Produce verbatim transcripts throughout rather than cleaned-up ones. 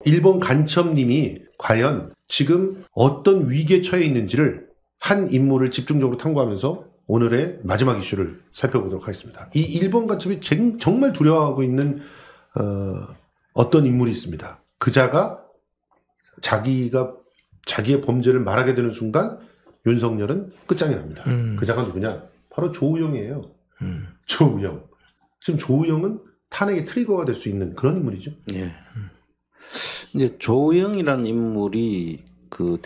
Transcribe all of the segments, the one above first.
일본 간첩님이 과연 지금 어떤 위기에 처해 있는지를 한 인물을 집중적으로 탐구하면서 오늘의 마지막 이슈를 살펴보도록 하겠습니다. 이 일본 간첩이 정말 두려워하고 있는 어, 어떤 인물이 있습니다. 그자가 자기가 자기의 범죄를 말하게 되는 순간 윤석열은 끝장이 납니다. 음. 그자가 누구냐? 바로 조우영이에요. 음. 조우영. 지금 조우영은 탄핵의 트리거가 될 수 있는 그런 인물이죠. 예. 음. 이제 조우영이라는 인물이 그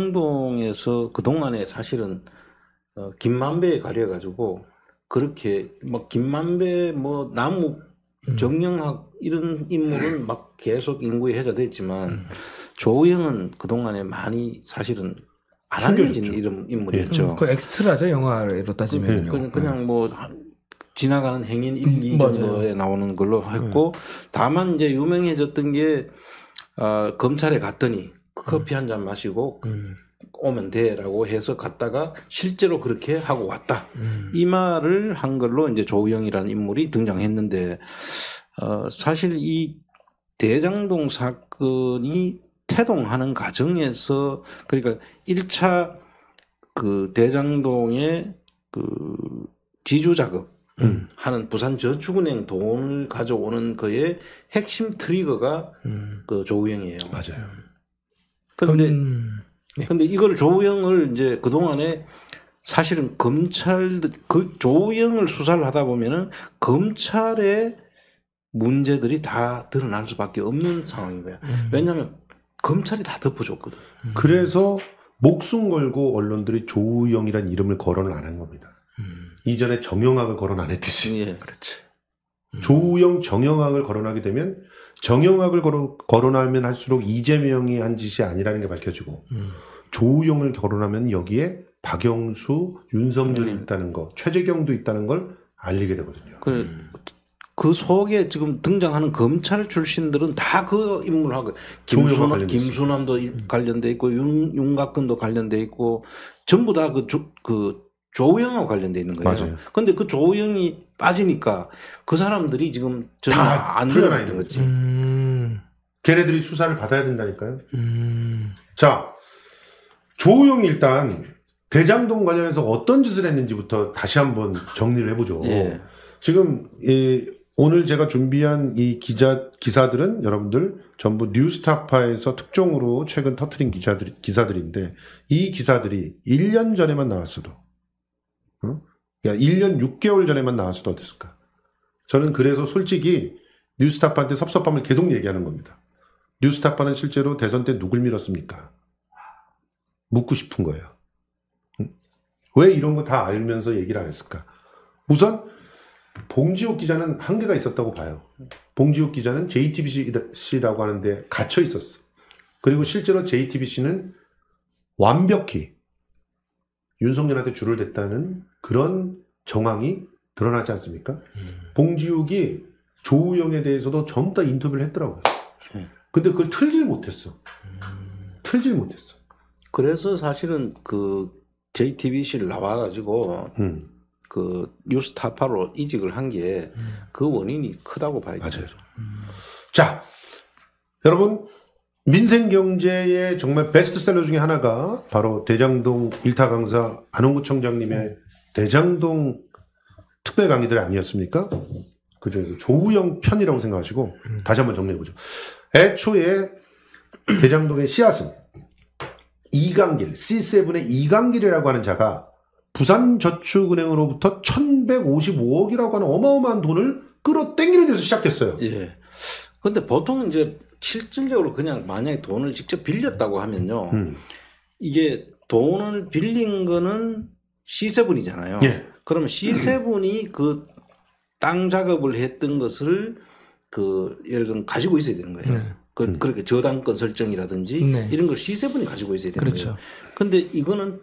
대장동에서 그동안에 사실은 어, 김만배에 가려가지고 그렇게 뭐 김만배 뭐 나무 음. 정영학 이런 인물은 막 계속 인구에 회자됐지만 음. 조우영은 그동안에 많이 사실은 안 알려진 이런 인물이었죠. 음, 그 엑스트라죠 영화로 따지면요. 그, 그냥 음. 뭐 지나가는 행인 일, 이 정도에 나오는 걸로 했고 음. 다만 이제 유명해졌던 게 어, 검찰에 갔더니 커피 한 잔 마시고 음. 오면 돼라고 해서 갔다가 실제로 그렇게 하고 왔다. 음. 이 말을 한 걸로 이제 조우영이라는 인물이 등장했는데 어, 사실 이 대장동 사건이 태동하는 과정에서 그러니까 일 차 그 대장동의 그 지주 작업 음. 하는 부산저축은행 돈을 가져오는 그의 핵심 트리거가 음. 그 조우영이에요. 맞아요. 그런데 음. 네. 근데 이걸 조우영을 이제 그동안에 사실은 검찰 그 조우영을 수사를 하다 보면은 검찰의 문제들이 다 드러날 수밖에 없는 상황인 거야. 음. 왜냐하면 검찰이 다 덮어줬거든. 음. 그래서 목숨 걸고 언론들이 조우영이라는 이름을 거론을 안 한 겁니다. 음. 이전에 정영학을 거론 안 했듯이. 예, 그렇지. 음. 조우영, 정영학을 거론하게 되면 정영학을 거론, 거론하면 할수록 이재명이 한 짓이 아니라는 게 밝혀지고 음. 조우영을 거론하면 여기에 박영수, 윤석열이 음. 있다는 거, 최재경도 있다는 걸 알리게 되거든요. 그, 음. 그 속에 지금 등장하는 검찰 출신들은 다 그 인물하고 김수남, 김수남도 음. 관련돼 있고 윤, 윤곽근도 관련돼 있고 전부 다 그 그 조우영하고 관련돼 있는 거예요. 맞아요. 근데 그 조우영이 빠지니까 그 사람들이 지금 다 안 드러나는 거지. 음. 걔네들이 수사를 받아야 된다니까요. 음. 자, 조우영이 일단 대장동 관련해서 어떤 짓을 했는지부터 다시 한번 정리를 해보죠. 예. 지금 이 오늘 제가 준비한 이 기자 기사들은 여러분들 전부 뉴스타파에서 특종으로 최근 터트린 기자들 기사들인데 이 기사들이 일 년 전에만 나왔어도, 어? 야 일 년 육 개월 전에만 나왔어도 어땠을까? 저는 그래서 솔직히 뉴스타파한테 섭섭함을 계속 얘기하는 겁니다. 뉴스타파는 실제로 대선 때 누굴 밀었습니까? 묻고 싶은 거예요. 응? 왜 이런 거 다 알면서 얘기를 안 했을까? 우선 봉지욱 기자는 한계가 있었다고 봐요. 봉지욱 기자는 제이티비씨라고 하는데 갇혀 있었어. 그리고 실제로 제이티비씨는 완벽히 윤석열한테 줄을 댔다는 그런 정황이 드러나지 않습니까? 음. 봉지욱이 조우영에 대해서도 전부 다 인터뷰를 했더라고요. 음. 근데 그걸 틀질 못했어. 음. 틀질 못했어. 그래서 사실은 그 제이티비씨를 나와가지고 음. 그 뉴스타파로 이직을 한 게 그 원인이 크다고 봐야 되죠. 맞아요. 음. 자, 여러분 민생경제의 정말 베스트셀러 중에 하나가 바로 대장동 일타 강사 안홍구 청장님의 음. 대장동 특별 강의들 아니었습니까? 그중에서 조우영 편이라고 생각하시고 음. 다시 한번 정리해보죠. 애초에 대장동의 씨앗은 이강길, 씨 세븐의 이강길이라고 하는 자가 부산저축은행으로부터 천백오십오억이라고 하는 어마어마한 돈을 끌어당기는 데서 시작됐어요. 예. 근데 보통 이제 실질적으로 그냥 만약에 돈을 직접 빌렸다고 하면요. 음. 이게 돈을 빌린 거는 씨 세븐이잖아요. 예. 그러면 씨 세븐이 그 땅 작업을 했던 것을 그 예를 들면 가지고 있어야 되는 거예요. 네. 그, 음. 그렇게 저당권 설정이라든지 네. 이런 걸 씨 세븐이 가지고 있어야 되는 그렇죠. 거예요. 근데 이거는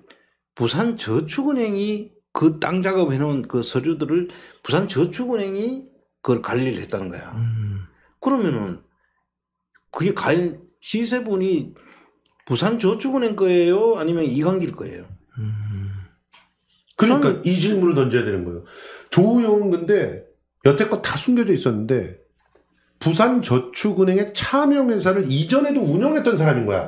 부산저축은행이 그 땅 작업해 놓은 그 서류들을 부산저축은행이 그걸 관리를 했다는 거야. 음. 그러면은 그게 과연 씨 세븐이 부산저축은행 거예요? 아니면 이강길 거예요? 음. 그러니까 이 질문을 던져야 되는 거예요. 조우영은 근데 여태껏 다 숨겨져 있었는데 부산저축은행의 차명회사를 이전에도 운영했던 사람인 거야.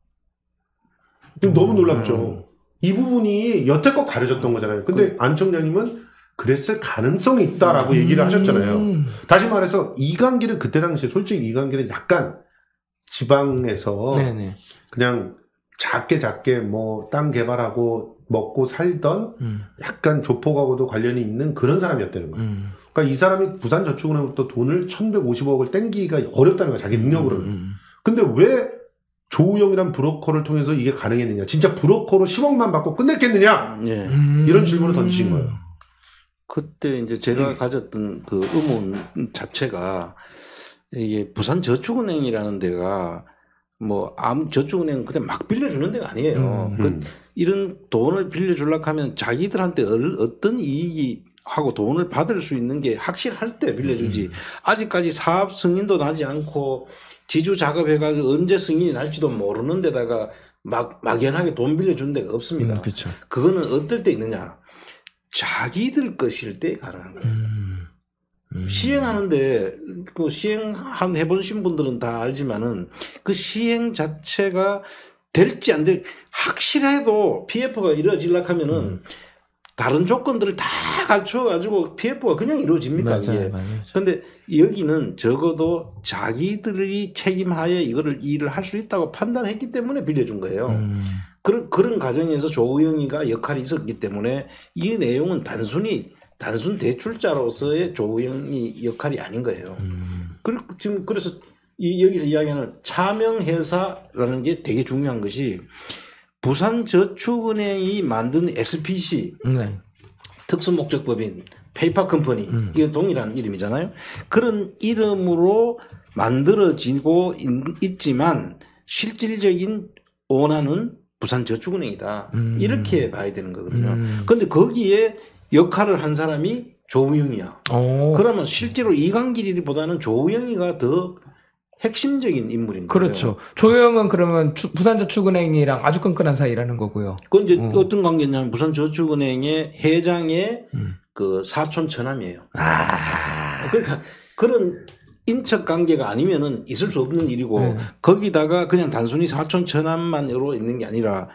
너무 놀랍죠. 음. 이 부분이 여태껏 가려졌던 거잖아요. 근데 안 총장님은 그랬을 가능성이 있다라고 음. 얘기를 하셨잖아요. 다시 말해서 이강길은 그때 당시에 솔직히 이강길은 약간 지방에서 네네. 그냥 작게 작게 뭐 땅 개발하고 먹고 살던 음. 약간 조폭하고도 관련이 있는 그런 사람이었다는 거예요. 음. 그러니까 이 사람이 부산저축은행부터 돈을 천백오십억을 땡기기가 어렵다는 거야, 자기 능력으로는. 음. 근데 왜 조우영이란 브로커를 통해서 이게 가능했느냐? 진짜 브로커로 십억만 받고 끝냈겠느냐? 예. 음. 이런 질문을 던지신 거예요. 그때 이제 제가 가졌던 그 의문 자체가 이게 부산저축은행이라는 데가 뭐 아무 저축은행 그냥 막 빌려주는 데가 아니에요. 음. 그 음. 이런 돈을 빌려주려고 하면 자기들한테 얼- 어떤 이익이 하고 돈을 받을 수 있는 게 확실할 때 빌려주지. 음. 아직까지 사업 승인도 나지 않고 지주 작업해가지고 언제 승인이 날지도 모르는 데다가 막 막연하게 돈 빌려주는 데가 없습니다. 음, 그렇죠. 그거는 어떨 때 있느냐? 자기들 것일 때 가능한 거예요. 음. 음. 시행하는데 그 시행 한 해보신 분들은 다 알지만은 그 시행 자체가 될지 안 될 확실해도 피에프가 이루어지려고 하면은 음. 다른 조건들을 다 갖춰가지고 피에프가 그냥 이루어집니까? 맞아요, 이게. 맞아요. 근데 여기는 적어도 자기들이 책임하에 이거를 일을 할 수 있다고 판단했기 때문에 빌려준 거예요. 음. 그런 그런 과정에서 조우영이가 역할이 있었기 때문에 이 내용은 단순히 단순 대출자로서의 조우영이 역할이 아닌 거예요. 음. 그, 지금 그래서 이 여기서 이야기하는 차명회사라는 게 되게 중요한 것이 부산저축은행이 만든 에스피씨 네. 특수목적법인 페이퍼컴퍼니 음. 이게 동일한 이름이잖아요. 그런 이름으로 만들어지고 있, 있지만 실질적인 오너는 부산저축은행이다. 음. 이렇게 봐야 되는 거거든요. 음. 그런데 거기에 역할을 한 사람이 조우영이야. 오. 그러면 실제로 이강길이보다는 조우영이가 더 핵심적인 인물인 거예요. 그렇죠. 조영은 그러면 추- 부산저축은행이랑 아주 끈끈한 사이라는 거고요. 그건 이제 어. 어떤 관계냐면 부산저축은행의 회장의 음. 그 사촌 처남이에요. 아. 그러니까 그런 인척 관계가 아니면은 있을 수 없는 일이고 네. 거기다가 그냥 단순히 사촌 처남만으로 있는 게 아니라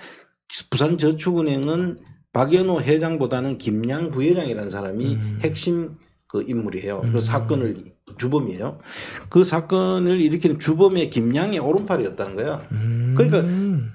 부산저축은행은 박연호 회장보다는 김양 부회장이라는 사람이 음. 핵심 그 인물이에요. 음. 그 사건을 주범이에요. 그 사건을 일으키는 주범의 김양의 오른팔이었다는 거야. 음. 그러니까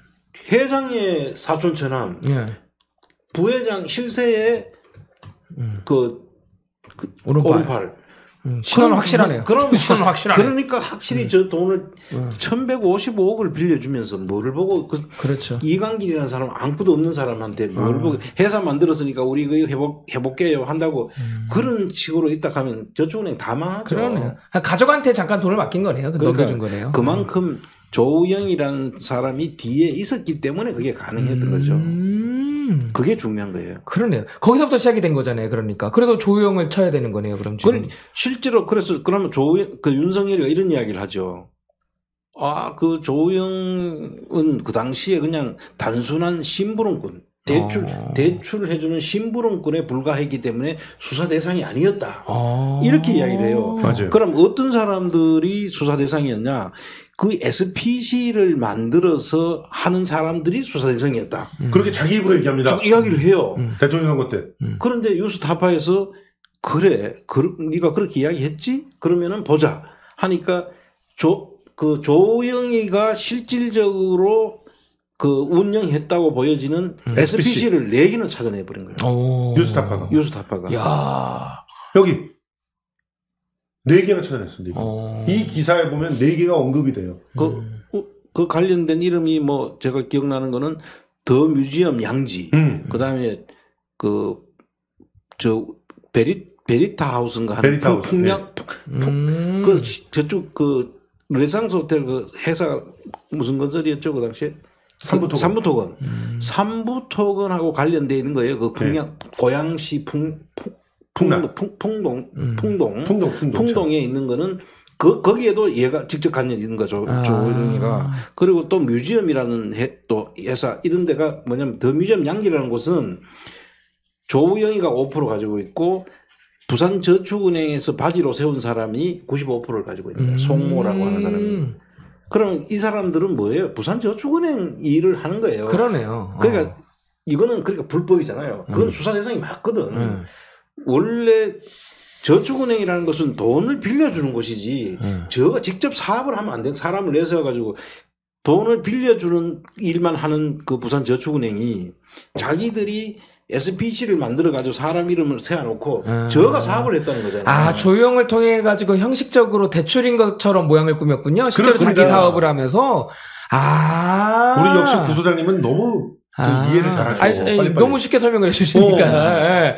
회장의 사촌 처남, 예. 부회장 실세의 음. 그, 그 오른팔. 오른팔. 음. 신원 확실하네요. 그럼 신원 확실하네. 그러니까 확실히 저 돈을 음. 천백오십오억을 빌려주면서 뭐를 보고 그 그렇죠. 이강길이라는 사람 아무것도 없는 사람한테 뭘 음. 보고 회사 만들었으니까 우리 이거 해볼 해볼게요 한다고 음. 그런 식으로 있다 하면 저축은행 다 망하죠. 그러네요. 가족한테 잠깐 돈을 맡긴 거네요. 그러니까 넘겨준 거네요. 그만큼 조우영이라는 사람이 뒤에 있었기 때문에 그게 가능했던 거죠. 음. 그게 중요한 거예요. 그러네요. 거기서부터 시작이 된 거잖아요. 그러니까. 그래서 조우영을 쳐야 되는 거네요. 그럼 지금. 그 실제로 그래서 그러면 조우영 그 윤석열이가 이런 이야기를 하죠. 아, 그 조우영은 그 당시에 그냥 단순한 심부름꾼, 대출 어. 대출을 해주는 심부름꾼에 불과했기 때문에 수사 대상이 아니었다. 어. 이렇게 이야기를 해요. 맞아요. 그럼 어떤 사람들이 수사 대상이었냐? 그 에스피씨를 만들어서 하는 사람들이 수사 대상이었다. 음. 그렇게 자기 입으로 얘기합니다. 저 이야기를 해요. 음. 대통령 선거 때. 그런데 유스타파에서 그래, 그, 네가 그렇게 이야기했지? 그러면은 보자 하니까 조, 그 조영이가 실질적으로 그 운영했다고 보여지는 음. 에스피씨를 네 개는 찾아내 버린 거예요. 오. 뉴스타파가. 유스타파가. 야. 여기 네 개나 찾아냈습니다. 어. 이 기사에 보면 네 개가 언급이 돼요. 그, 음. 어, 그 관련된 이름이 뭐 제가 기억나는 거는 더 뮤지엄 양지. 음. 그 다음에 그, 저, 베리, 베리타 하우스인가 하는 베리타 하우스, 풍량, 음. 그, 시- 저쪽 그, 르네상스 호텔 그 회사 무슨 건설이었죠, 그 당시에? 삼부토건. 삼부토건. 음. 삼부토건하고 관련되어 있는 거예요. 그 풍량, 고양시 풍, 풍, 풍남. 풍, 풍동, 음. 풍동. 풍동, 풍동. 풍동에 있는 거는 그, 거기에도 얘가 직접 관련이 있는 거죠. 아. 조영이가. 그리고 또 뮤지엄이라는 해, 또 회사, 이런 데가 뭐냐면 더 뮤지엄 양지라는 곳은 조우영이가 오 퍼센트 가지고 있고 부산저축은행에서 바지로 세운 사람이 구십오 퍼센트를 가지고 있는 거예요. 음. 송모라고 하는 사람이. 그럼 이 사람들은 뭐예요? 부산저축은행 일을 하는 거예요. 그러네요. 그러니까 어. 이거는 그러니까 불법이잖아요. 그건 음. 수사 대상이 맞거든. 음. 원래 저축은행이라는 것은 돈을 빌려주는 곳이지 음. 저가 직접 사업을 하면 안 돼. 사람을 내세워 가지고 돈을 빌려주는 일만 하는 그 부산저축은행이 자기들이 에스피씨를 만들어 가지고 사람 이름을 세워놓고 음. 저가 사업을 했다는 거잖아요. 아, 조형을 통해 가지고 형식적으로 대출인 것처럼 모양을 꾸몄군요. 실제로 그렇습니다. 자기 사업을 하면서. 아. 우리 역시 구소장님은 너무 그 아. 이해를 잘하시고 아니, 아니, 빨리빨리. 너무 쉽게 설명을 해주시니까. 어. 예.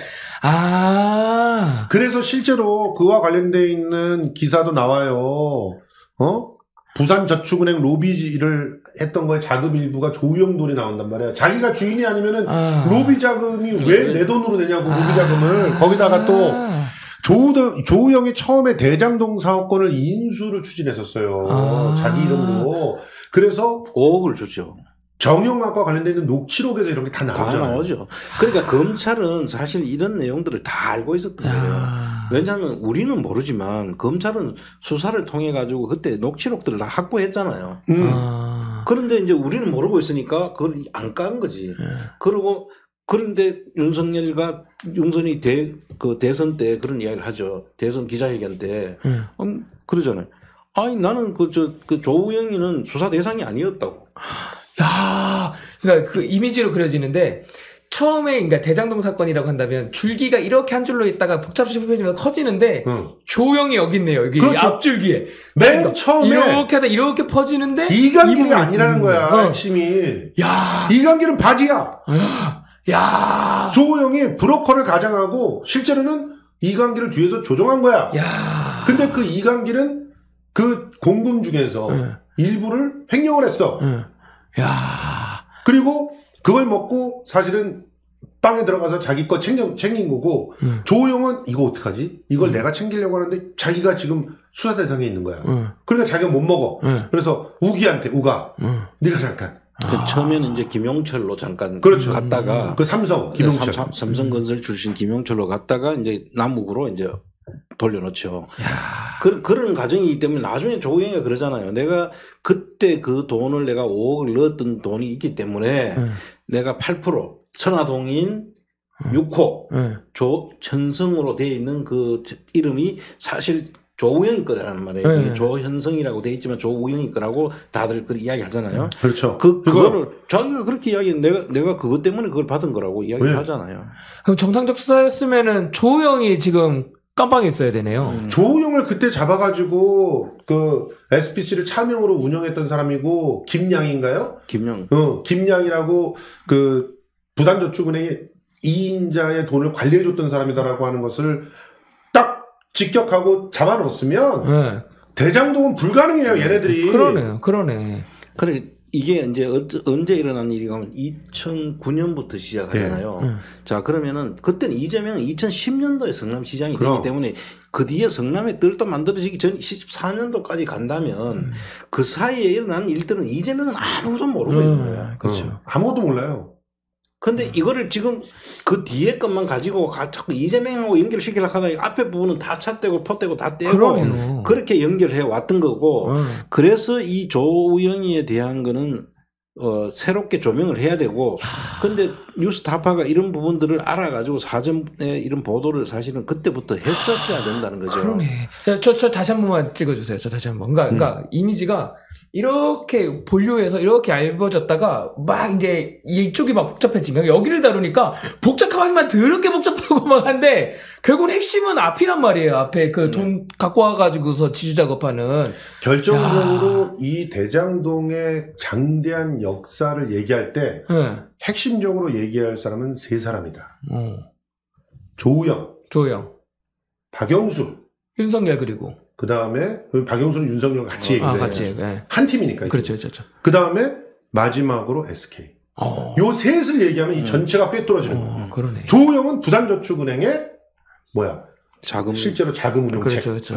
아. 그래서 실제로 그와 관련돼 있는 기사도 나와요. 어? 부산저축은행 로비를 했던 거에 자금 일부가 조우영 돈이 나온단 말이야. 자기가 주인이 아니면은 아. 로비 자금이 왜 내 돈으로 내냐고 로비 아. 자금을. 거기다가 또 조우, 조우영이 처음에 대장동 사업권을 인수를 추진했었어요. 아. 자기 이름으로. 그래서 오억을 줬죠. 정영학과 관련돼 있는 녹취록에서 이런 게 다 다 나오잖아요. 나오죠. 그러니까 검찰은 사실 이런 내용들을 다 알고 있었던 거예요. 야. 왜냐하면 우리는 모르지만 검찰은 수사를 통해 가지고 그때 녹취록들을 다 확보했잖아요. 음. 아. 그런데 이제 우리는 모르고 있으니까 그걸 안 깐 거지. 예. 그리고 그런데 윤석열과 윤선이 대, 그 대선 때 그런 이야기를 하죠. 대선 기자회견 때. 예. 음, 그러잖아요. 아니, 나는 그, 저, 그 조우영이는 수사 대상이 아니었다고. 야, 그러니까 그 이미지로 그려지는데 처음에 그러니까 대장동 사건이라고 한다면 줄기가 이렇게 한 줄로 있다가 복잡해지면서 커지는데 응. 조형이 여기 있네요. 여기 그렇죠. 앞줄기에. 맨 그러니까 처음에 이렇게 하다 이렇게 퍼지는데 이강길이 부분이 아니라는 있는 거야. 거예요. 어. 핵심이. 야, 이강길은 바지야. 야, 조우영이 브로커를 가장하고 실제로는 이강길을 뒤에서 조종한 거야. 야. 근데 그 이강길은 그 공금 중에서 응. 일부를 횡령을 했어. 응. 야, 그리고 그걸 먹고 사실은 빵에 들어가서 자기 거 챙겨, 챙긴 거고 응. 조우영은 이거 어떡하지? 이걸 응. 내가 챙기려고 하는데 자기가 지금 수사 대상에 있는 거야. 응. 그러니까 자기가 못 먹어. 응. 그래서 우기한테 우가 응. 네가 잠깐 그 처음에는 이제 김용철로 잠깐 그렇죠. 갔다가 그 삼성 김용철 삼, 삼성건설 출신 김용철로 갔다가 이제 남욱으로 이제 돌려놓죠. 야. 그, 그런 과정이기 때문에 나중에 조우영이가 그러잖아요. 내가 그때 그 돈을 내가 오억을 넣었던 돈이 있기 때문에 응. 내가 팔 퍼센트 천화동인 응. 육 호 응. 조현성으로 되어 있는 그 이름이 사실 조우영이 거라는 말이에요. 네. 이게 조현성이라고 되어 있지만 조우영이 거라고 다들 그 이야기 하잖아요. 그렇죠. 그, 그거- 그거를 자기가 그렇게 이야기해. 내가, 내가 그것 때문에 그걸 받은 거라고 이야기를 네. 하잖아요. 그럼 정상적 수사였으면은 조형이 지금 깜빵에 있어야 되네요. 음. 조우영을 그때 잡아가지고 그 에스피씨를 차명으로 운영했던 사람이고 김양인가요? 김영. 어, 김양이라고 그 부산저축은행의 이인자의 돈을 관리해줬던 사람이다라고 하는 것을 딱 직격하고 잡아놓았으면 네. 대장동은 불가능해요, 얘네들이. 그러네요. 그러네. 그래, 이게 이제 어째- 언제 일어난 일이냐면 이천구 년부터 시작하잖아요. 네. 자, 그러면은 그때는 이재명은 이천십 년도에 성남시장이 그럼. 되기 때문에 그 뒤에 성남의 뜰도 만들어지기 전 십사 년도까지 간다면 음. 그 사이에 일어난 일들은 이재명은 아무도 모르고 있는 음, 거야. 그렇죠. 어, 아무것도 몰라요. 근데 이거를 지금 그 뒤에 것만 가지고 가- 자꾸 이재명하고 연결시키려고 하다가 앞에 부분은 다 찼대고 퍼대고 다 떼고 그러네요. 그렇게 연결해 왔던 거고 어. 그래서 이 조우영이에 대한 거는 어, 새롭게 조명을 해야 되고 근데 뉴스타파가 이런 부분들을 알아가지고 사전에 이런 보도를 사실은 그때부터 했었어야 된다는 거죠. 그러네. 저, 저, 저 다시 한 번만 찍어주세요. 저 다시 한 번. 그러니까, 그러니까 이미지가 이렇게 본류에서 이렇게 얇아졌다가 막 이제 이쪽이 막 복잡해진 거야. 여기를 다루니까 복잡하기만 더럽게 복잡하고 막 한데 결국은 핵심은 앞이란 말이에요. 앞에 그 돈 갖고 와가지고서 지주 작업하는. 결정적으로 이 대장동의 장대한 역사를 얘기할 때 네. 핵심적으로 얘기할 사람은 세 사람이다. 어. 조우영, 조영, 박영수, 윤석열 그리고. 그 다음에 박영수는 윤석열 같이 얘기를 아, 해요. 같이. 네. 한 팀이니까. 그렇죠, 그렇죠. 그 다음에 마지막으로 에스케이. 어. 요 셋을 얘기하면 이 음. 전체가 꿰뚫어지는 거예요. 어, 그러네. 조우영은 부산저축은행의 뭐야? 자금 실제로 자금 운용책. 그렇죠, 그렇죠.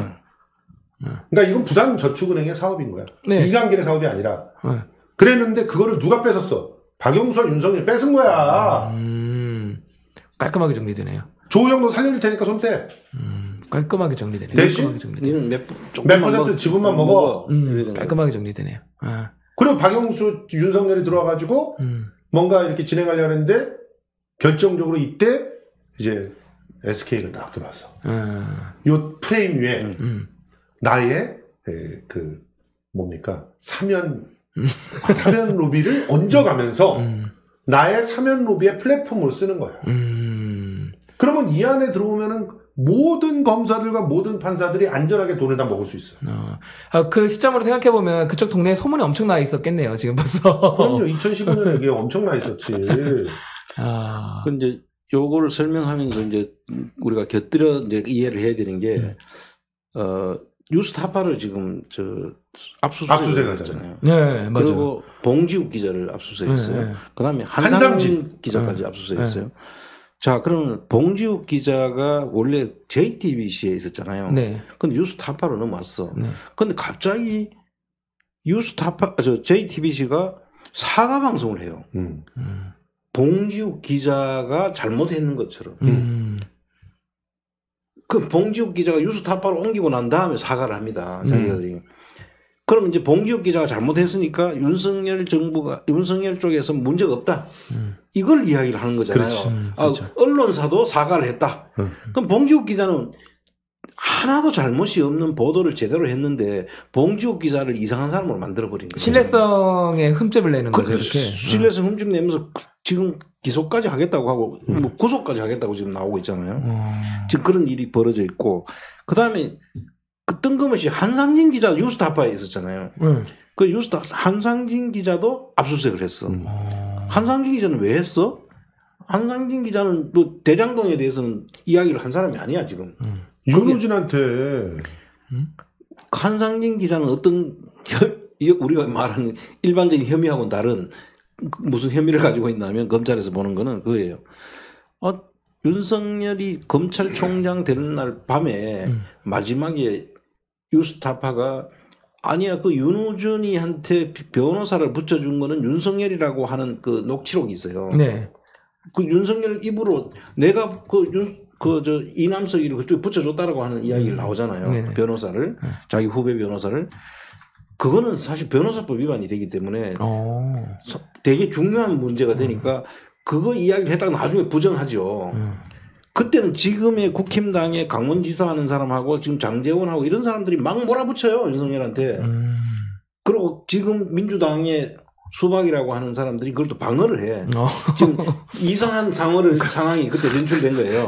그러니까 이건 부산저축은행의 사업인 거야. 네. 이강길의 사업이 아니라. 네. 그랬는데 그거를 누가 뺏었어? 박영수와 윤석열이 뺏은 거야. 음, 깔끔하게 정리되네요. 조우영도 살려줄 테니까 손 떼. 음, 깔끔하게 정리되네요. 대신 깔끔하게 정리되네요. 니는 몇, 몇 퍼센트 지분만 먹어. 음, 깔끔하게 정리되네요. 아. 그리고 박영수, 윤석열이 들어와가지고 음. 뭔가 이렇게 진행하려고 하는데 결정적으로 이때 이제 에스케이가 딱 들어와서 아. 요 프레임 위에 음. 나의 에, 그 뭡니까 사면 아, 사면 로비를 얹어가면서 음. 나의 사면 로비의 플랫폼으로 쓰는 거야. 음. 그러면 이 안에 들어오면은 모든 검사들과 모든 판사들이 안전하게 돈을 다 먹을 수 있어. 어. 아, 그 시점으로 생각해보면 그쪽 동네에 소문이 엄청 나 있었겠네요, 지금 벌써. 그럼요. 이천십오 년에 이게 엄청 나 있었지. 아. 그 이제 요거를 설명하면서 이제 우리가 곁들여 이제 이해를 해야 되는 게, 음. 어, 뉴스타파를 지금 저 압수수색 압수수색하잖아요. 네, 맞아요. 그리고 봉지욱 기자를 압수수색했어요. 네, 네. 그다음에 한상진. 한상진 기자까지 네. 압수수색했어요. 자, 그러면 봉지욱 기자가 원래 제이티비씨에 있었잖아요. 네. 근데 뉴스타파로 넘어왔어. 네. 근데 갑자기 뉴스타파, 저 제이티비씨가 사과 방송을 해요. 음. 음. 봉지욱 기자가 잘못했는 것처럼. 음. 그 봉지욱 기자가 뉴스타파로 옮기고 난 다음에 사과를 합니다. 음. 자기들이. 그럼 이제 봉지욱 기자가 잘못했으니까 윤석열 정부가, 윤석열 쪽에서 문제가 없다. 음. 이걸 이야기를 하는 거잖아요. 그렇지. 음, 아, 그렇죠. 언론사도 사과를 했다. 음. 그럼 봉지욱 기자는 하나도 잘못이 없는 보도를 제대로 했는데 봉지욱 기자를 이상한 사람으로 만들어버린 거예요. 신뢰성에 흠집을 내는 거죠, 그, 이렇게. 신뢰성 흠집 내면서 지금 기소까지 하겠다고 하고 뭐 구속까지 하겠다고 지금 나오고 있잖아요. 어. 지금 그런 일이 벌어져 있고, 그 다음에 그 뜬금없이 한상진 기자 뉴스타파에 있었잖아요. 음. 그 뉴스타 한상진 기자도 압수수색을 했어. 음. 어. 한상진 기자는 왜 했어? 한상진 기자는 또 대장동에 대해서는 이야기를 한 사람이 아니야 지금. 음. 윤우진한테 한상진 기자는 어떤 혀, 우리가 말하는 일반적인 혐의하고는 다른 무슨 혐의를 가지고 있냐면 검찰에서 보는 거는 그거예요. 어, 윤석열이 검찰총장 되는 날 밤에 음. 마지막에 뉴스타파가 아니야 그 윤우준이한테 변호사를 붙여준 거는 윤석열이라고 하는 그 녹취록이 있어요. 네. 그 윤석열 입으로 내가 그 윤 그 저 이남석이를 그쪽에 붙여줬다라고 하는 이야기가 나오잖아요. 네. 그 변호사를 네. 자기 후배 변호사를 그거는 사실 변호사법 위반이 되기 때문에 어. 되게 중요한 문제가 되니까 그거 이야기를 했다가 나중에 부정하죠. 음. 그때는 지금의 국힘당의 강원지사 하는 사람하고 지금 장제원하고 이런 사람들이 막 몰아붙여요 윤석열한테. 음. 그리고 지금 민주당의 수박이라고 하는 사람들이 그걸 또 방어를 해. 어. 지금 이상한 상황을, 상황이 그때 연출된 거예요.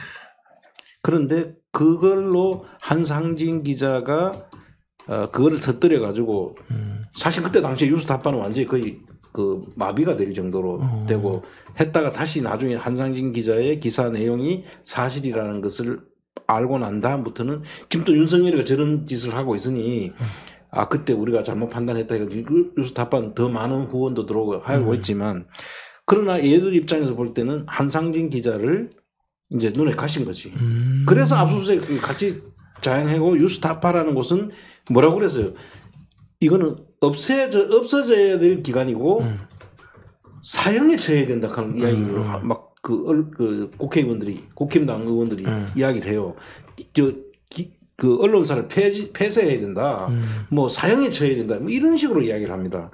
그런데 그걸로 한상진 기자가 어, 그거를 터뜨려 가지고 음. 사실 그때 당시에 뉴스타파는 완전히 거의 그 마비가 될 정도로 어. 되고 했다가 다시 나중에 한상진 기자의 기사 내용이 사실이라는 것을 알고 난 다음부터는 지금 또 윤석열이가 저런 짓을 하고 있으니 아 그때 우리가 잘못 판단했다 해가지고 뉴스타파는 더 많은 후원도 들어오고 하고 음. 있지만 그러나 얘들 입장에서 볼 때는 한상진 기자를 이제 눈에 가신 거지. 음. 그래서 압수수색 같이 자행하고 뉴스타파라는 곳은 뭐라고 그랬어요? 이거는 없애져 없어져야 될 기관이고 음. 사형에 처해야 된다 하는 음. 이야기를 막 그 그 국회의원들이 국힘당 의원들이 음. 이야기를 해요. 저 그 언론사를 폐지, 폐쇄해야 된다. 음. 뭐 사형에 처해야 된다. 뭐 이런 식으로 이야기를 합니다.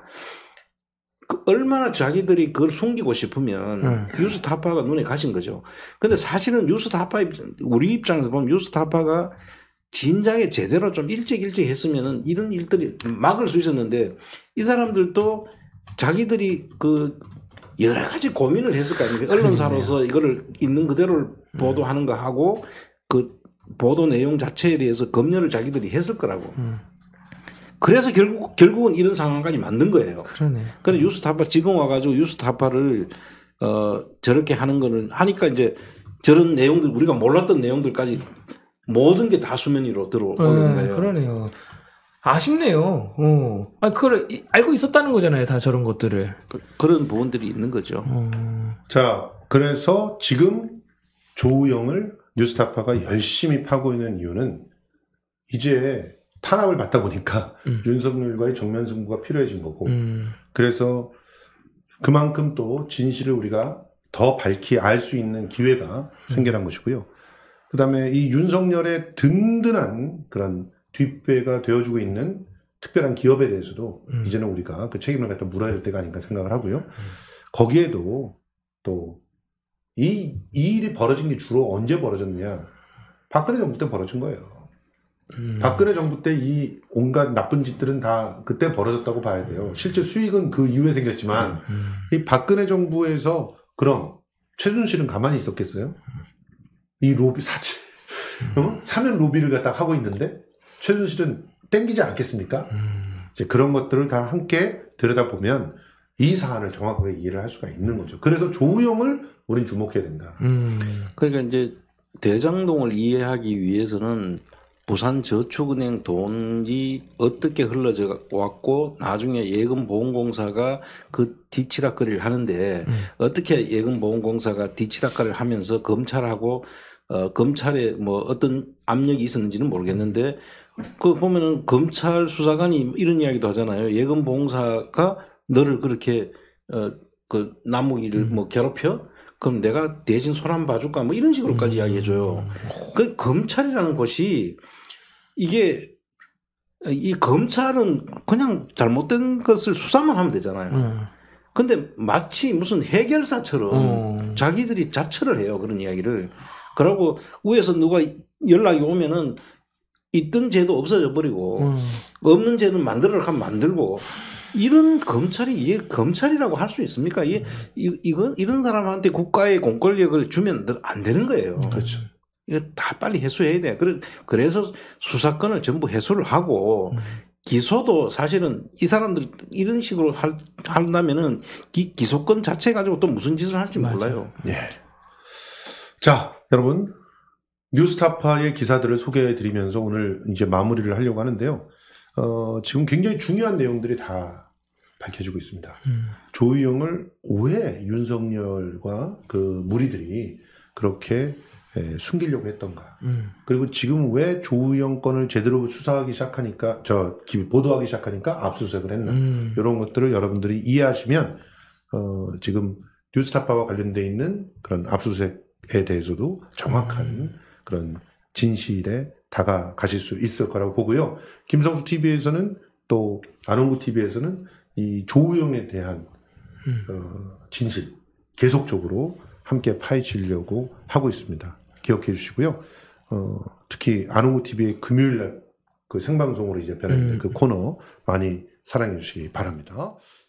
그 얼마나 자기들이 그걸 숨기고 싶으면 음. 뉴스타파가 눈에 가신 거죠. 근데 사실은 뉴스타파 입장, 우리 입장에서 보면 뉴스타파가 진작에 제대로 좀 일찍 일찍 했으면은 이런 일들이 막을 수 있었는데 이 사람들도 자기들이 그 여러 가지 고민을 했을 거 아닙니까? 언론사로서 이거를 있는 그대로를 보도하는 거 하고 그 보도 내용 자체에 대해서 검열을 자기들이 했을 거라고. 음. 그래서 결국, 결국은 이런 상황까지 만든 거예요. 그러네. 그래, 뉴스타파, 지금 와가지고 뉴스타파를, 어, 저렇게 하는 거는 하니까 이제 저런 내용들, 우리가 몰랐던 내용들까지 모든 게 다 수면 위로 들어오는 네, 거예요. 그러네요. 아쉽네요. 어. 아, 그걸 이- 알고 있었다는 거잖아요, 다 저런 것들을. 그, 그런 부분들이 있는 거죠. 어. 자, 그래서 지금 조우영을 뉴스타파가 열심히 파고 있는 이유는 이제 탄압을 받다 보니까 음. 윤석열과의 정면 승부가 필요해진 거고 음. 그래서 그만큼 또 진실을 우리가 더 밝히 알 수 있는 기회가 생겨난 것이고요. 그 다음에 이 윤석열의 든든한 그런 뒷배가 되어주고 있는 특별한 기업에 대해서도 음. 이제는 우리가 그 책임을 갖다 물어야 될 때가 아닌가 생각을 하고요. 음. 거기에도 또 이, 이 일이 벌어진 게 주로 언제 벌어졌느냐. 박근혜 정부 때 벌어진 거예요. 음. 박근혜 정부 때 이 온갖 나쁜 짓들은 다 그때 벌어졌다고 봐야 돼요. 실제 수익은 그 이후에 생겼지만 음. 이 박근혜 정부에서 그럼 최순실은 가만히 있었겠어요? 이 로비 사치 어? 사면 로비를 갖다 하고 있는데 최순실은 땡기지 않겠습니까? 음. 이제 그런 것들을 다 함께 들여다보면 이 사안을 정확하게 이해를 할 수가 있는 거죠. 그래서 조우영을 우린 주목해야 된다. 음. 그러니까 이제 대장동을 이해하기 위해서는 부산저축은행 돈이 어떻게 흘러져 왔고 나중에 예금보험공사가 그 뒤치다거리를 하는데 음. 어떻게 예금보험공사가 뒤치다거리를 하면서 검찰하고 어, 검찰에 뭐 어떤 압력이 있었는지는 모르겠는데 그 보면은 검찰 수사관이 이런 이야기도 하잖아요. 예금보험사가 너를 그렇게 어, 그 남욱이를 음. 뭐 괴롭혀? 그럼 내가 대신 손 한 번 봐줄까? 뭐 이런 식으로까지 음. 이야기해줘요. 그 검찰이라는 것이 이게 이 검찰은 그냥 잘못된 것을 수사만 하면 되잖아요. 음. 근데 마치 무슨 해결사처럼 음. 자기들이 자처를 해요. 그런 이야기를. 그러고 위에서 누가 연락이 오면은 있던 죄도 없어져 버리고 음. 없는 죄는 만들어라 하면 만들고 이런 검찰이 이게 검찰이라고 할 수 있습니까? 이게 이, 이거 이런 사람한테 국가의 공권력을 주면 안 되는 거예요. 그렇죠. 이거 다 빨리 해소해야 돼. 그래 그래서 수사권을 전부 해소를 하고 음. 기소도 사실은 이 사람들 이런 식으로 할, 한다면은 기, 기소권 자체 가지고 또 무슨 짓을 할지 맞아요. 몰라요. 네. 자, 여러분 뉴스타파의 기사들을 소개해드리면서 오늘 이제 마무리를 하려고 하는데요. 어, 지금 굉장히 중요한 내용들이 다 밝혀지고 있습니다. 음. 조우영을 왜 윤석열과 그 무리들이 그렇게 에, 숨기려고 했던가. 음. 그리고 지금 왜 조우영 건을 제대로 수사하기 시작하니까, 저, 보도하기 시작하니까 압수수색을 했나. 음. 이런 것들을 여러분들이 이해하시면, 어, 지금 뉴스타파와 관련되어 있는 그런 압수수색에 대해서도 정확한 음. 그런 진실에 다가가실 수 있을 거라고 보고요. 김성수 티비에서는 또 안홍구 티비에서는 이 조우영에 대한 음. 어, 진실 계속적으로 함께 파헤치려고 하고 있습니다. 기억해 주시고요. 어, 특히 안홍구 티비의 금요일날 그 생방송으로 이제 변한 음. 그 코너 많이 사랑해 주시기 바랍니다.